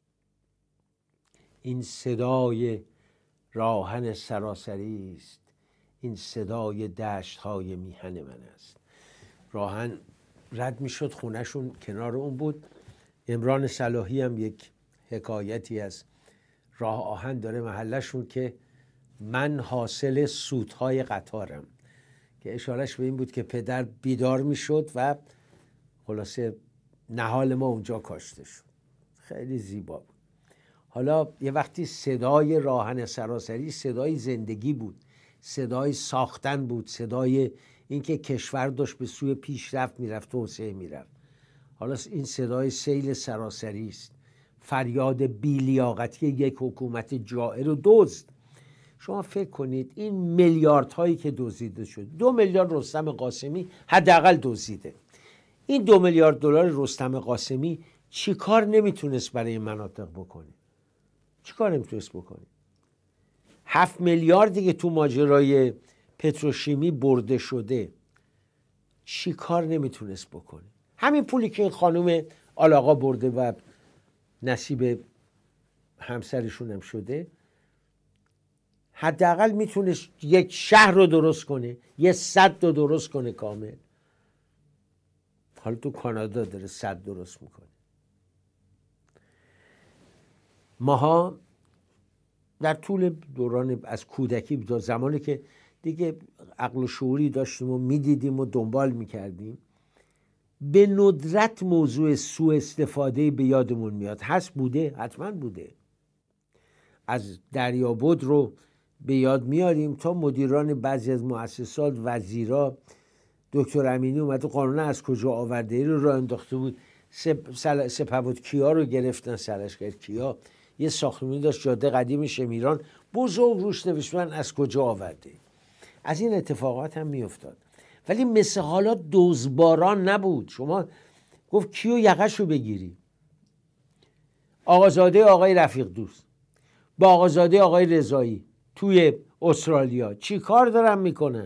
این صدای راهن سراسری است، این صدای دشت های میهن من است. راهن رد میشد، خونهشون کنار اون بود. عمران صلاحی هم یک حکایتی از راه آهن داره محلشون که من حاصل سودهای قطارم، که اشارش به این بود که پدر بیدار میشد و خلاصه نهال ما اونجا کاشته شد. خیلی زیبا بود. حالا یه وقتی صدای راهن سراسری صدای زندگی بود، صدای ساختن بود، صدای اینکه کشور داشت به سوی پیشرفت میرفت، توسعه میرفت. حالا این صدای سیل سراسری است، فریاد بی‌لیاقتی یک حکومت جائر و دزد. شما فکر کنید این میلیاردهایی که دزدیده شد، 2 میلیارد رستم قاسمی حداقل دزدیده. این 2 میلیارد دلار رستم قاسمی چی کار نمیتونست برای این مناطق بکنه؟ چی کار نمیتونست بکنه؟ 7 میلیاردی که تو ماجرای پتروشیمی برده شده چی کار نمیتونست بکنه؟ همین پولی که این خانم آلاقا برده و نصیب همسرشون هم شده، حداقل میتونست یک شهر رو درست کنه، یه سد رو درست کنه کامل. حالا تو کانادا داره سد درست میکنه. ماها در طول دوران از کودکی تا زمانی که دیگه عقل و شعوری داشتیم و میدیدیم و دنبال میکردیم، به ندرت موضوع سوء استفاده به یادمون میاد. هست، بوده، حتما بوده. از دریابد رو به یاد میاریم تا مدیران بعضی از مؤسسات، وزیرا. دکتر امینی اومده قانون از کجا آورده ای رو راه انداخته بود. سپهبد کیا رو گرفتن، سرشگر کیا یه ساختمانی داشت جاده قدیم شمیران، بزرگ روش نوشتن از کجا آورده. از این اتفاقات هم میافتاد، ولی مثل حالا دزدباران نبود. شما گفت کیو یقه‌شو بگیری، آقازاده آقای رفیق دوست با آقازاده آقای رضایی توی استرالیا چی کار دارن میکنن؟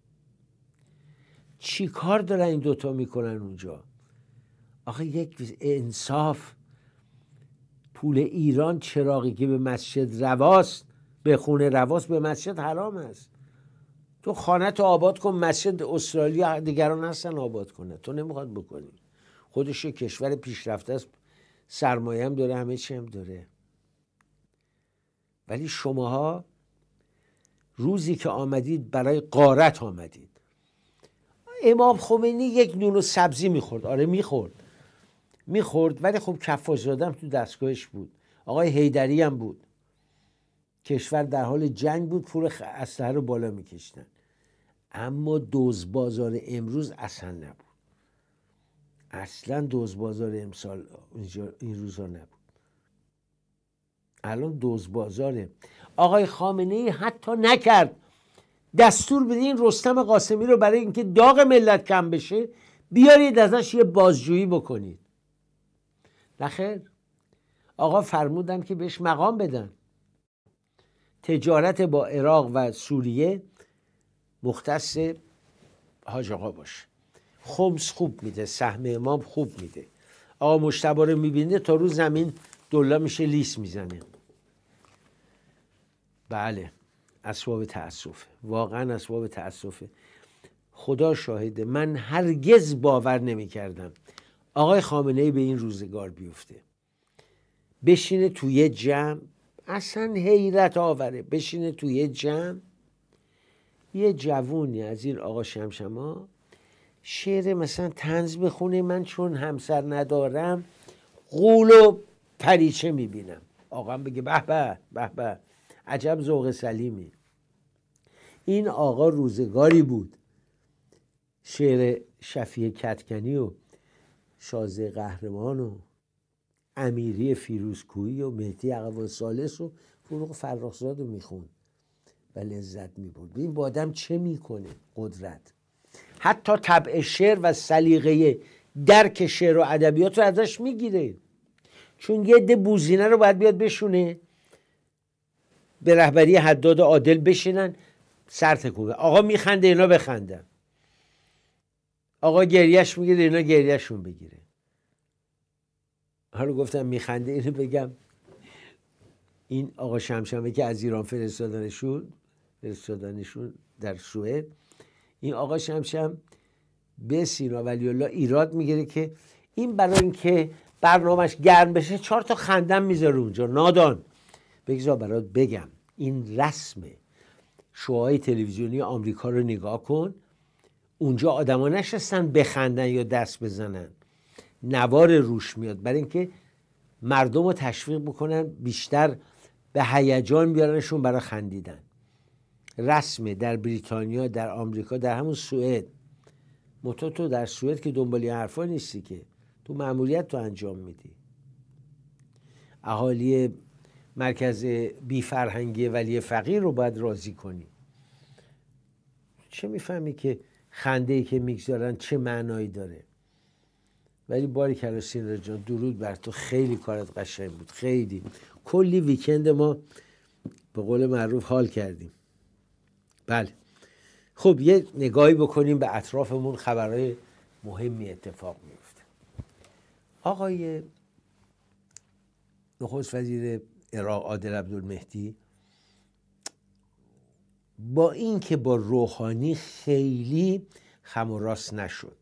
چی کار دارن این دوتا میکنن اونجا؟ آخه یک انصاف. پول ایران چراغی که به مسجد رواست، به خونه رواست، به مسجد حرام است. تو خانه تو آباد کن، مسجد استرالیا دیگران هستن آباد کنه، تو نمیخواد بکنی. خودش کشور پیشرفته است، سرمایه هم داره، همه چی هم داره. ولی شماها روزی که آمدید برای غارت آمدید. امام خمینی یک نون و سبزی میخورد، آره میخورد، ولی خب کفاش‌زاده هم تو دستگاهش بود. آقای حیدری هم بود. کشور در حال جنگ بود، پول اسلحه رو بالا میکشتن. اما دزدبازار امروز اصلا نبود. اصلا دزدبازار امسال این روزا نبود. الان دزدبازاره. آقای خامنه‌ای حتی نکرد دستور بدین رستم قاسمی رو برای اینکه داغ ملت کم بشه بیارید ازش یه بازجویی بکنید. نخیر، آقا فرمودن که بهش مقام بدن. تجارت با عراق و سوریه مختص حاج آقا باشه. خمس خوب میده، سهم امام خوب میده. آقا مجتبی رو میبینه تا رو زمین دلا میشه، لیس میزنه. بله، اسباب تأسفه، واقعا اسباب تأسفه. خدا شاهده من هرگز باور نمی کردم آقای خامنه‌ای به این روزگار بیفته، بشینه توی جمع اصلا حیرت آوره بشینه توی یه جمع، یه جوونی از این آقا شمشما شعر مثلا طنز بخونه، من چون همسر ندارم غول و پریچه میبینم. آقا بگه به به به به، عجب ذوق سلیمی. این آقا روزگاری بود شعر شفیع کدکنی و شازده قهرمان و امیری فیروزکویی و مهدی عقب ثالث و فروغ فرخزاد رو میخوند و لذت میبرد. این با آدم چه میکنه؟ قدرت. حتی طبع شعر و سلیقه درک شعر و ادبیات رو ازش میگیره، چون یه عده بوزینه رو باید بیاد بشونه به رهبری حداد عادل بشینن سر تکون. آقا میخنده اینا بخندن، آقا گریش میگیره اینا گریهشون بگیره. حالا گفتم میخنده اینو بگم، این آقا شمشمه که از ایران فرستادنشون در سوئد، این آقا شمشم به سینا ولی الله ایراد میگیره که این برای اینکه برنامهش گرم بشه 4 تا خندم میذاره اونجا. نادان. بگذار برات بگم، این رسم شوهای تلویزیونی آمریکا رو نگاه کن. اونجا آدما نشستن بخندن یا دست بزنن، نوار روش میاد برای اینکه مردم رو تشویق بکنن بیشتر به هیجان بیارنشون برای خندیدن. رسمه در بریتانیا، در آمریکا، در همون سوئد. تو در سوئد که دنبالی حرفا نیستی که، تو مأموریت تو انجام میدی. اهالی مرکز بی فرهنگی ولی فقیر رو باید راضی کنی. چه میفهمی که خنده‌ای که میگذارن چه معنایی داره؟ ولی باریکلا سینا جان، درود بر تو، خیلی کارت قشنگ بود، خیلی. کلی ویکند ما به قول معروف حال کردیم. بله خب یه نگاهی بکنیم به اطرافمون، خبرهای مهمی اتفاق میفته. آقای نخست وزیر عراق عادل عبدالمهدی با اینکه با روحانی خیلی خم و راست نشد،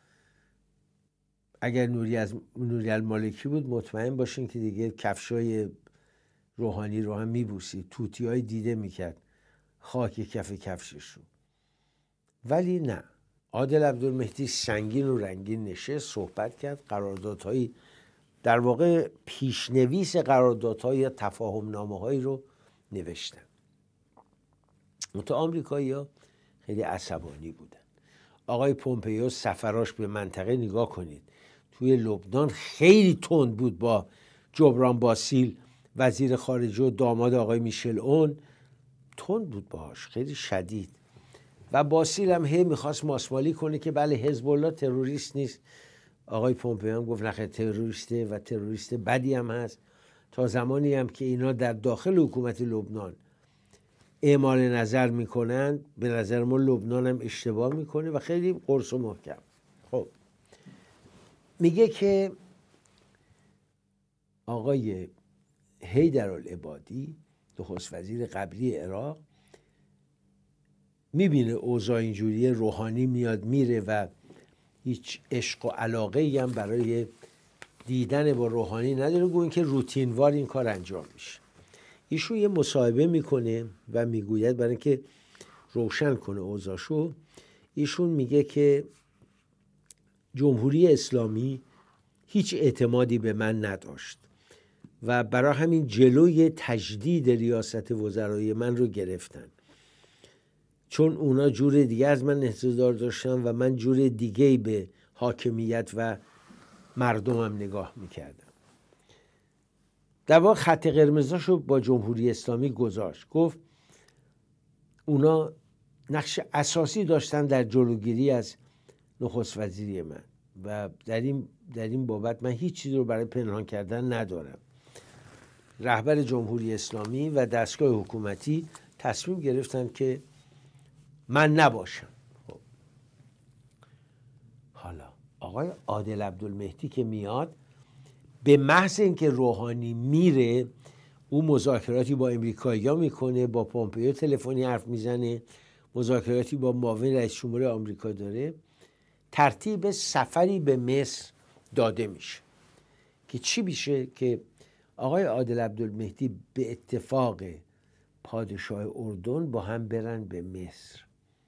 اگر نوری المالکی بود مطمئن باشین که دیگه کفشای روحانی رو هم میبوسید، توتیای دیده میکرد خاک کف کفشش رو. ولی نه، عادل عبدالمهدی سنگین و رنگین نشست، صحبت کرد، قراردادهایی در واقع پیشنویس قراردادهای یا تفاهم نامه‌هایی رو نوشتن. منتها آمریکایی‌ها خیلی عصبانی بودن. آقای پومپئو سفراش به منطقه نگاه کنید، توی لبنان خیلی تند بود با جبران باسیل وزیر خارجه و داماد آقای میشل اون، تند بود باهاش، خیلی شدید. و باسیل هم هی میخواست ماسمالی کنه که بله حزب الله تروریست نیست. آقای پومپئو هم گفت نخیر تروریسته و تروریست بدی هم هست. تا زمانی هم که اینا در داخل حکومت لبنان اعمال نظر میکنن، به نظر ما لبنان هم اشتباه میکنه و خیلی قرص و محکم. خب میگه که آقای حیدرالعبادی نخست وزیر قبلی عراق میبینه اوضاع اینجوریه، روحانی میاد میره و هیچ عشق و علاقه ای هم برای دیدن با روحانی نداره، گویا که روتینوار این کار انجام میشه. ایشون یه مصاحبه میکنه و میگوید برای اینکه روشن کنه اوضاعشو، ایشون میگه که جمهوری اسلامی هیچ اعتمادی به من نداشت و برای همین جلوی تجدید ریاست وزرای من رو گرفتن، چون اونا جور دیگه از من انتظار داشتن و من جور دیگه‌ای به حاکمیت و مردمم نگاه میکردم. در واقع خط قرمزاشو با جمهوری اسلامی گذاشت، گفت اونا نقش اساسی داشتن در جلوگیری از نخست وزیری من و در این بابت من هیچ چیزی رو برای پنهان کردن ندارم. رهبر جمهوری اسلامی و دستگاه حکومتی تصمیم گرفتن که من نباشم. خب. حالا آقای عادل عبدالمهدی که میاد، به محض اینکه روحانی میره، او مذاکراتی با امریکایی‌ها میکنه، با پومپئو تلفنی حرف میزنه، مذاکراتی با معاون رئیس جمهور آمریکا داره، ترتیب سفری به مصر داده میشه که چی میشه که آقای عادل عبدالمهدی به اتفاق پادشاه اردن با هم برن به مصر.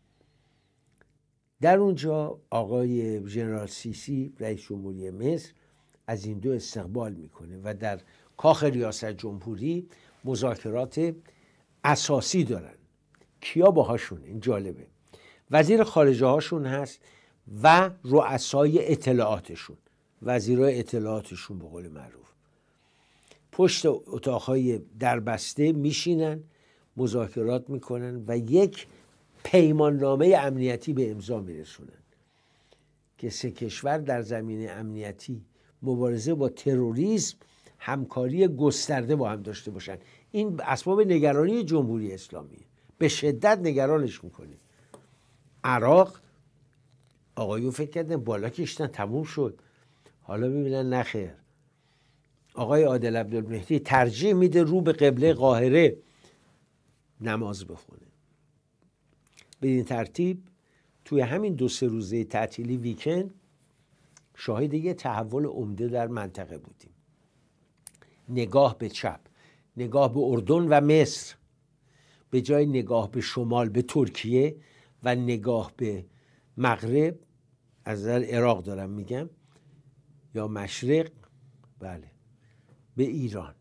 در اونجا آقای ژنرال سیسی رئیس جمهوری مصر از این دو استقبال میکنه و در کاخ ریاست جمهوری مذاکرات اساسی دارن. کیا باهاشون؟ این جالبه. وزیر خارجه هاشون هست و رؤسای اطلاعاتشون، وزیرای اطلاعاتشون به قول معروف. پشت اتاقهای دربسته میشینن، مذاکرات میکنن و یک پیماننامه امنیتی به امضا میرسونن که سه کشور در زمینه امنیتی، مبارزه با تروریسم، همکاری گسترده با هم داشته باشن. این اسباب نگرانی جمهوری اسلامی به شدت نگرانش میکنه. عراق آقایون فکر کردن بالا کشتن تموم شد، حالا میبینن نخیر. آقای عادل عبدالمهدی ترجیح میده رو به قبله قاهره نماز بخونه. به این ترتیب توی همین 2-3 روزه تعطیلی ویکند شاهد یه تحول عمده در منطقه بودیم. نگاه به چپ، نگاه به اردن و مصر به جای نگاه به شمال به ترکیه و نگاه به مغرب، از نظر عراق دارم میگم، یا مشرق، بله، به ایران.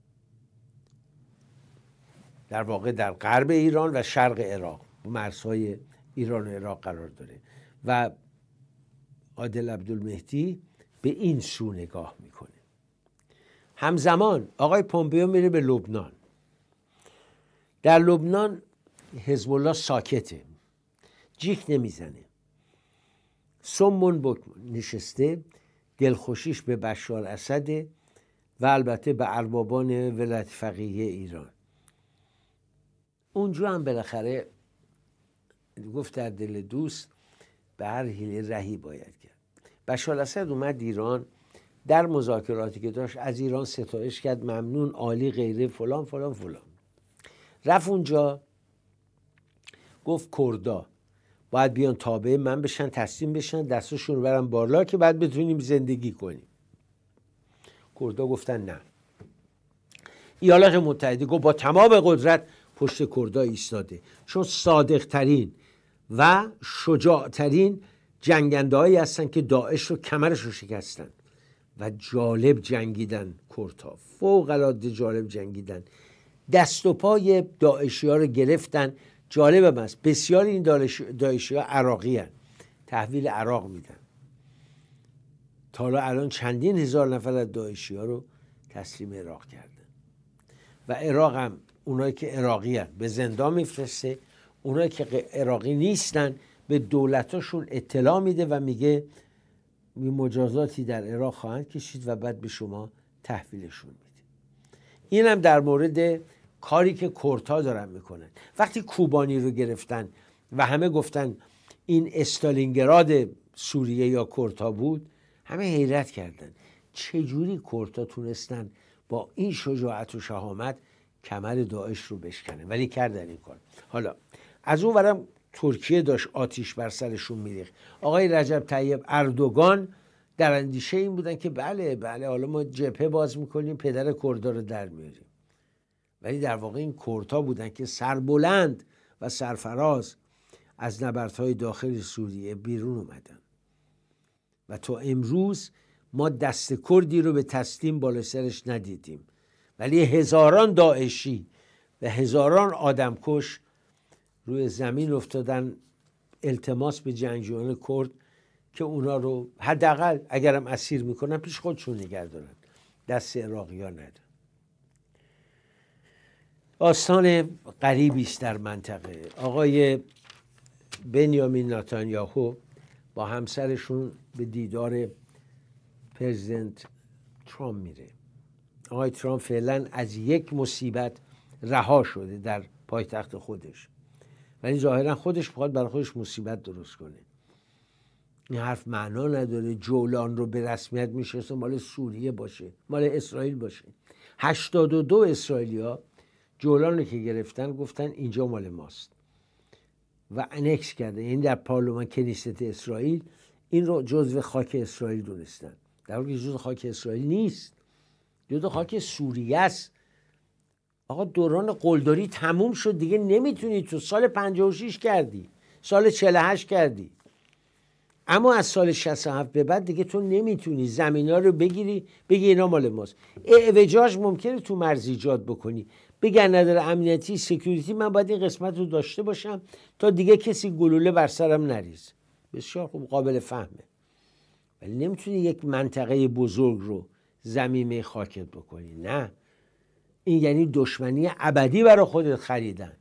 در واقع در غرب ایران و شرق عراق، مرزهای ایران و عراق قرار داره و عادل عبدالمهدی به این سو نگاه میکنه. همزمان آقای پومپئو میره به لبنان. در لبنان حزب الله ساکته، جیک نمیزنه، سمون بکمون نشسته، دلخوشیش به بشار اسده و البته به اربابان ولایت فقیه ایران. اونجا هم بالاخره گفت در دل دوست به هر حیله رهی باید کرد. بشار اسد اومد ایران، در مذاکراتی که داشت از ایران ستایش کرد، ممنون، عالی، غیره، فلان فلان فلان. رفت اونجا گفت کردا باید بیان تابع من بشن، تسلیم بشن، دستشون رو برن بالا که بعد بتونیم زندگی کنیم. کردا گفتن نه. ایالات متحده گفت با تمام قدرت پشت کردا ایستاده، چون صادق ترین و شجاع ترین جنگنده هایی هستن که داعش رو کمرش رو شکستن و جالب جنگیدن. کردها فوق العاده جالب جنگیدن، دست و پای داعشی ها رو گرفتن. جالب است بسیار این داعشی ها عراقی هن. تحویل عراق میدن. تا الان چندین هزار نفر از داعشی ها رو تسلیم عراق کردن و عراق هم اونایی که عراقی هن به زندان میفرسته، اونایی که عراقی نیستن به دولتاشون اطلاع میده و میگه مجازاتی در عراق خواهند کشید و بعد به شما تحویلشون میده. این هم در مورد کاری که کردها دارن میکنن. وقتی کوبانی رو گرفتن و همه گفتن این استالینگراد سوریه یا کردها بود، همه حیرت کردن چجوری کردها تونستن با این شجاعت و شهامت کمر داعش رو بشکنن، ولی کردن این کار. حالا از اون ورم ترکیه داشت آتیش بر سرشون میریخت. آقای رجب طیب اردوغان در اندیشه این بودن که بله حالا ما جبهه باز میکنیم، پدر کردها رو در میاریم. ولی در واقع این کردها بودن که سربلند و سرفراز از نبردهای داخل سوریه بیرون اومدن و تا امروز ما دست کردی رو به تسلیم بالا سرش ندیدیم، ولی هزاران داعشی و هزاران آدمکش روی زمین افتادن التماس به جنگجویان کرد که اونا رو حداقل اگرم اسیر میکنن پیش خودشون نگه دارن، دست عراقی ها ندن. آستان غریبی است در منطقه. آقای بنیامین نتانیاهو با همسرشون به دیدار پرزیدنت ترامپ میره. آقای ترامپ فعلا از یک مصیبت رها شده در پایتخت خودش، ولی ظاهرا خودش بخواد برای خودش مصیبت درست کنه. این حرف معنا نداره. جولان رو به رسمیت میشه مال سوریه باشه، مال اسرائیل باشه. 82 اسرائیلیا جولان رو که گرفتن گفتن اینجا مال ماست و انکس کرده. یعنی در پارلمان کنیست اسرائیل این رو جزو خاک اسرائیل دونستن، در حالی که جزو خاک اسرائیل نیست. جدا خاک سوریه است. آقا دوران قلدری تموم شد دیگه، نمیتونی. تو سال 56 کردی، سال 48 کردی، اما از سال 67 به بعد دیگه تو نمیتونی زمینا رو بگیری بگی اینا مال ماست. اعوجاج ممکنه تو مرز ایجاد بکنی، بگن نداره امنیتی سکیوریتی، من باید این قسمت رو داشته باشم تا دیگه کسی گلوله بر سرم نریز. بسیار خوب، قابل فهمه، ولی نمیتونی یک منطقه بزرگ رو ضمیمه خاکت بکنی. نه، این یعنی دشمنی ابدی برای خودت خریدن.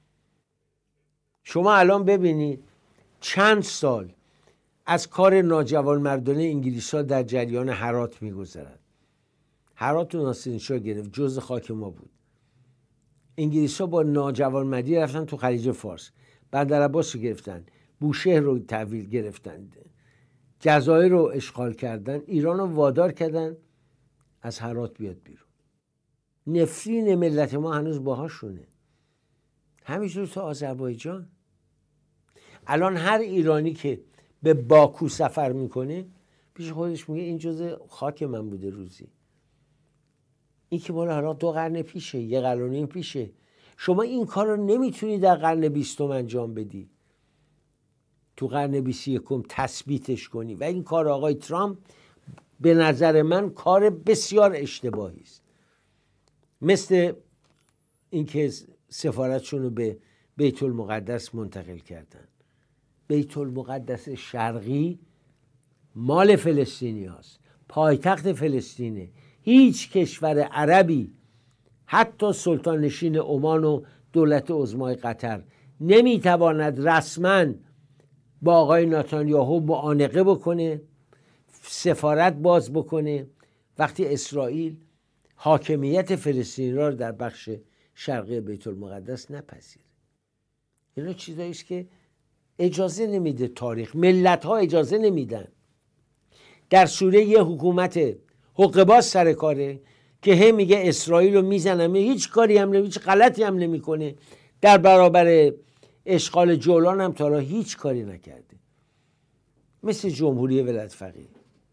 شما الان ببینید چند سال از کار ناجوانمردانه انگلیس‌ها در جریان هرات می‌گذرد. هرات رو ناصرالدین گرفت، جزء خاک ما بود. انگلیس‌ها با ناجوانمردی رفتن تو خلیج فارس، بندرعباس رو گرفتن، بوشهر رو تحویل گرفتن، جزایر رو اشغال کردن، ایران رو وادار کردن از هرات بیاد بیرون. نفرین ملت ما هنوز باهاشونه. همینجور تو آذربایجان الان هر ایرانی که به باکو سفر میکنه پیش خودش میگه این جزء خاک من بوده روزی. این که مال حالا 2 قرن پیشه، 1 قرن و نیم پیشه. شما این کار رو نمیتونی در قرن 20 انجام بدی، تو قرن 21 تثبیتش کنی. و این کار آقای ترامپ به نظر من کار بسیار اشتباهی است. مثل اینکه سفارتشون رو به بیت المقدس منتقل کردن. بیت المقدس شرقی مال فلسطینی هست، پایتخت فلسطینه. هیچ کشور عربی، حتی سلطان نشین عمان و دولت عظمای قطر، نمیتواند رسما با آقای نتانیاهو معانقه بکنه، سفارت باز بکنه وقتی اسرائیل حاکمیت فلسطین را در بخش شرقی بیت المقدس نپذیره. اینا چیزایی است که اجازه نمیده تاریخ، ملت ها اجازه نمیدن. در سوریه یه حکومت حقه‌باز سر کاره که هم میگه اسرائیل رو میزنم، هیچ کاری هم هیچ غلطی هم نمیکنه. در برابر اشغال جولان هم تا حالا هیچ کاری نکرده. مثل جمهوری ولایت فقیه،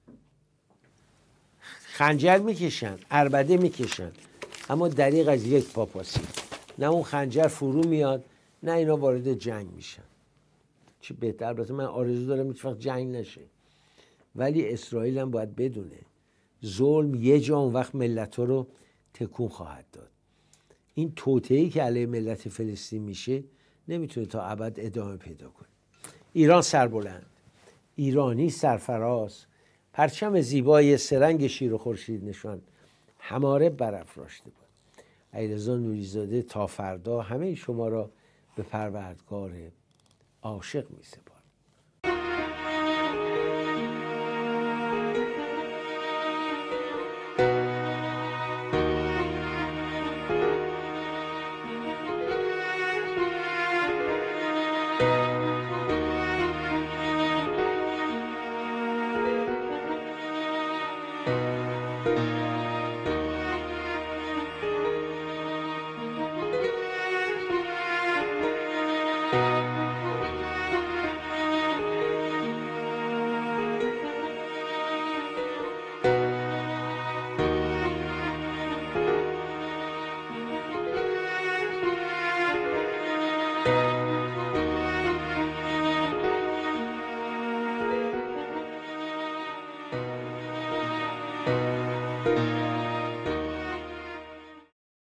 خنجر میکشن، عربده میکشن، اما دریغ از یک پاپاسی. نه اون خنجر فرو میاد، نه اینا وارد جنگ میشن. چی بهتر؟ البته من آرزو دارم هیچ وقت جنگ نشه، ولی اسرائیل هم باید بدونه ظلم یه جا اون وقت ملت ها رو تکون خواهد داد. این توطئه‌ای که علیه ملت فلسطین میشه نمیتونه تا ابد ادامه پیدا کنه. ایران سربلند، ایرانی سرفراز، پرچم زیبای سرنگ شیر و خورشید نشان هماره برافراشته بود. علیرضا نوری‌زاده تا فردا همه شما را به پروردگار عاشق می‌سپارم.